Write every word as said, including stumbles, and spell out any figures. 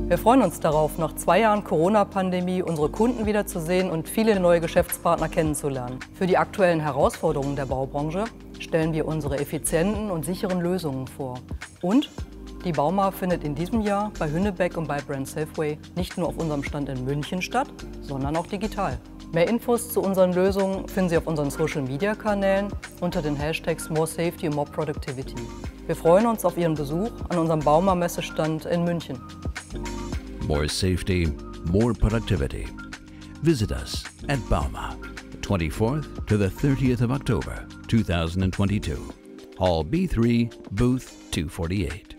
Wir freuen uns darauf, nach zwei Jahren Corona-Pandemie unsere Kunden wiederzusehen und viele neue Geschäftspartner kennenzulernen. Für die aktuellen Herausforderungen der Baubranche stellen wir unsere effizienten und sicheren Lösungen vor. Und die Bauma findet in diesem Jahr bei Hünnebeck und bei Brand Safeway nicht nur auf unserem Stand in München statt, sondern auch digital. Mehr Infos zu unseren Lösungen finden Sie auf unseren Social-Media-Kanälen unter den Hashtags More Safety und More Productivity. Wir freuen uns auf Ihren Besuch an unserem Bauma-Messestand in München. More safety, more productivity. Visit us at Bauma, twenty-fourth to the thirtieth of October, two thousand twenty-two. Hall B three, booth two forty-eight.